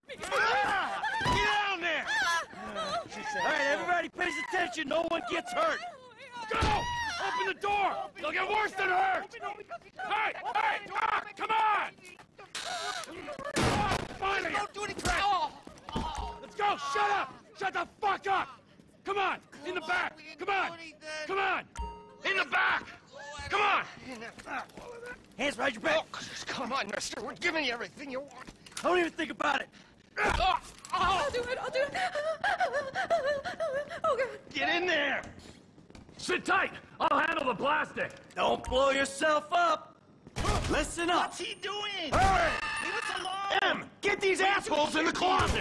Get down there! All right, everybody pays attention. No one gets hurt. Go! Open the door! They'll get worse than hurt! Hey! Hey! Come on! Finally! Don't do anything! Let's go! Shut up! Shut the fuck up! Come on! In the back! Come on! Come on! In the back! Come on! Hands behind your back! Oh, come on, mister. We're giving you everything you want. Don't even think about it! I'll do it, I'll do it. Oh, God. Get in there! Sit tight! I'll handle the plastic! Don't blow yourself up! Listen up! What's he doing? Hurry! Leave us alone! M! Get these assholes in the closet!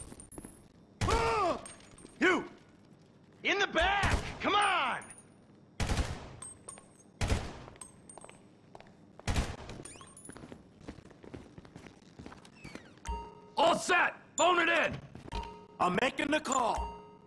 You! In the back! Come on! All set! Phone it in! I'm making the call.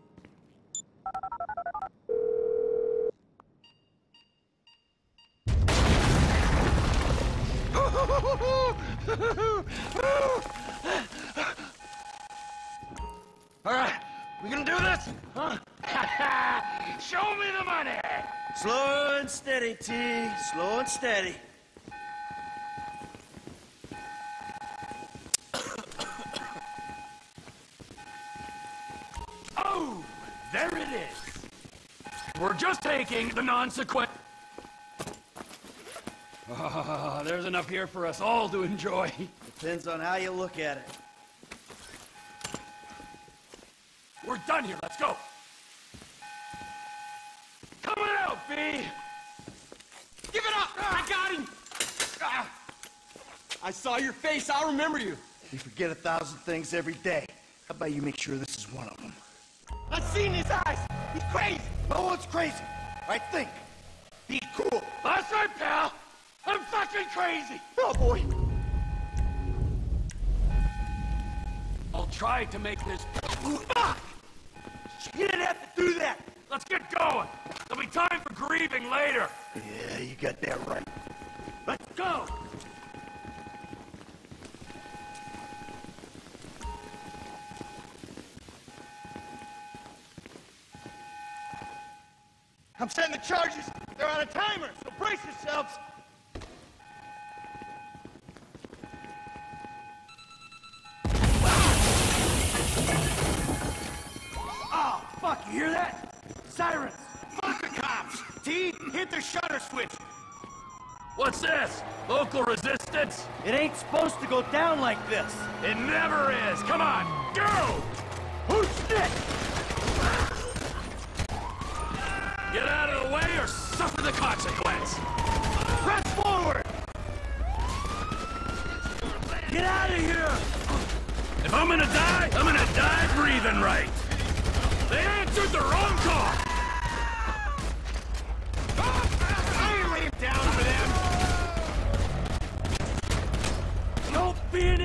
All right, we gonna do this? Huh? Show me the money! Slow and steady, T. Slow and steady. Oh! There it is! We're just taking the non-sequential... there's enough here for us all to enjoy. Depends on how you look at it. We're done here, let's go! Coming out, B! Give it up! I got him! I saw your face, I'll remember you. You forget 1,000 things every day. How about you make sure this is one of them? I've seen his eyes! He's crazy! No one's crazy. I think. Be cool! That's right, pal! I'm fucking crazy! Oh, boy! I'll try to make this... Fuck! You didn't have to do that! Let's get going! There'll be time for grieving later! Yeah, you got that right. Let's go! I'm setting the charges! They're on a timer, so brace yourselves! Oh, fuck, you hear that? Sirens! Fuck the cops! T, hit the shutter switch! What's this? Local resistance? It ain't supposed to go down like this. It never is! Come on, go! Who's shit? Get out of the way or suffer the consequence! Press forward! Get out of here! If I'm gonna die breathing right! They answered the wrong call! I ain't laying down for them! Don't be an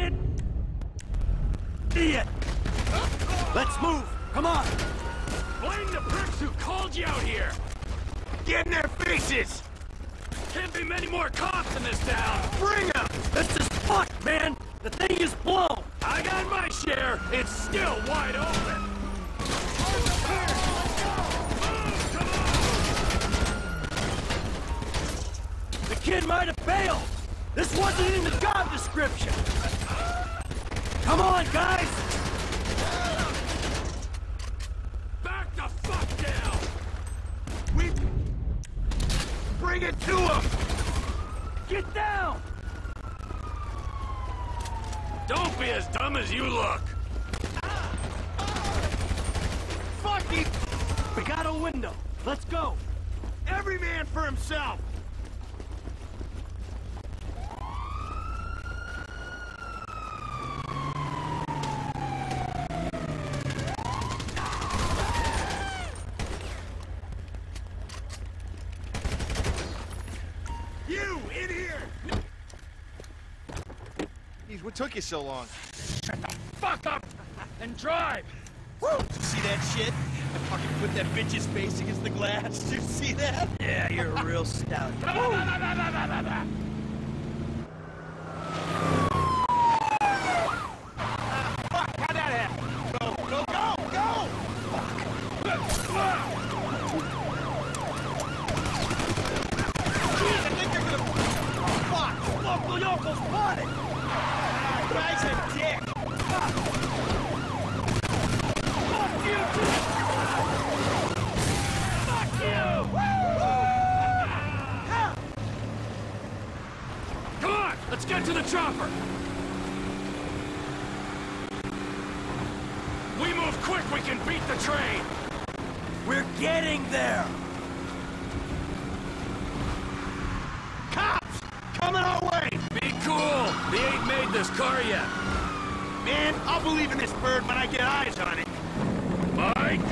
idiot! Let's move! Come on! Blame the pricks who called you out here! Get in their faces! Can't be many more cops in this town! Bring them! This is fucked, man! The thing is blown! I got my share! It's still wide open! The kid might have failed! This wasn't in the job description! Come on, guys! Back the fuck down! Bring it to them! Get down! Don't be as dumb as you look! Fuck you! We got a window. Let's go! Every man for himself! You, in here! Jeez, what took you so long? Shut the fuck up and drive! Woo! See that shit? I fucking put that bitch's face against the glass. Did you see that? Yeah, you're a real stout. Fuck! almost spotted! Guy's a dick! Fuck you, too! Fuck you! Come on, let's get to the chopper. We move quick, we can beat the train. We're getting there! Cops! Coming our way! Be cool. They ain't made this car yet. Man, I'll believe in this bird when I get eyes on it. Mike,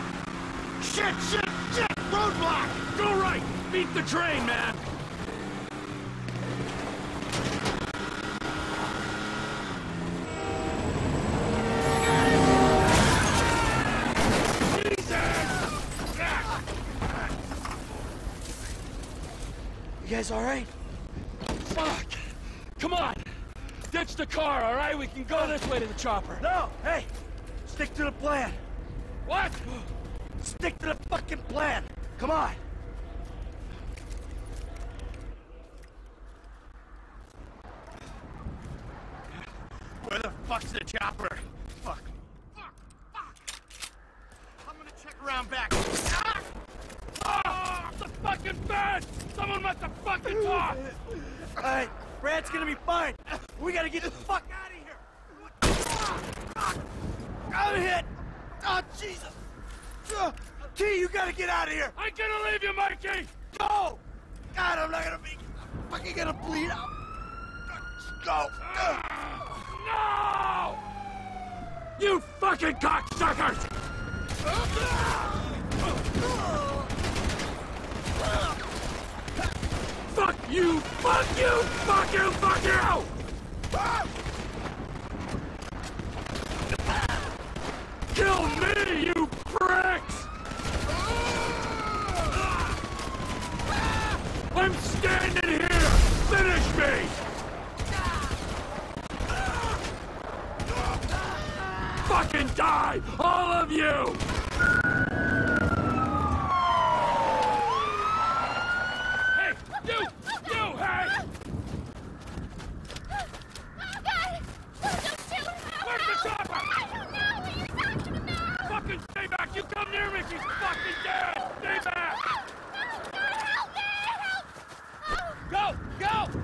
Shit! Roadblock! go right. Beat the train, man. You guys alright? Fuck! Come on! Ditch the car, all right? We can go this way to the chopper. No! Hey! Stick to the plan! What? Stick to the fucking plan! Come on! Where the fuck's the chopper? Fuck! I'm gonna check around back. Ah! Oh, the fucking bed! Someone must have fucking talked! Alright, Brad's gonna be fine. We gotta get the fuck out of here. I'm hit. Oh, Jesus. T, you gotta get out of here. I'm gonna leave you, Mikey! Go. God, I'm not gonna be fucking gonna bleed out. Go. No! You fucking cocksuckers! Fuck you! Fuck you! Fuck you! Fuck you! Kill me, you pricks! I'm standing here! Finish me! Fucking die! All of you! Hey, you! You, hey! Where's the chopper? I don't know what you're talking about! Fucking stay back! You come near me, she's fucking dead! Stay back! Help me! Help! Go! Go!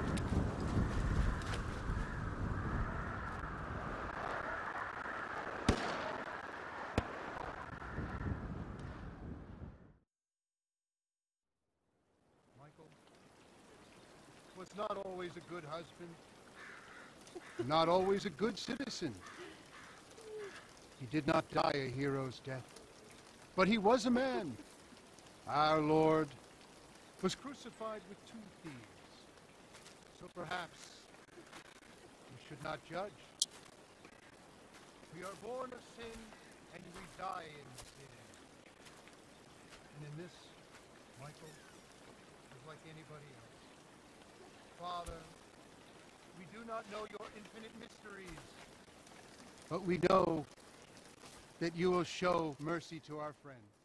Michael was not always a good husband, not always a good citizen. He did not die a hero's death, but he was a man. Our Lord was crucified with 2 thieves, so perhaps we should not judge. We are born of sin, and we die in sin. And in this, Michael is like anybody else. Father, we do not know your infinite mysteries, but we know that you will show mercy to our friend.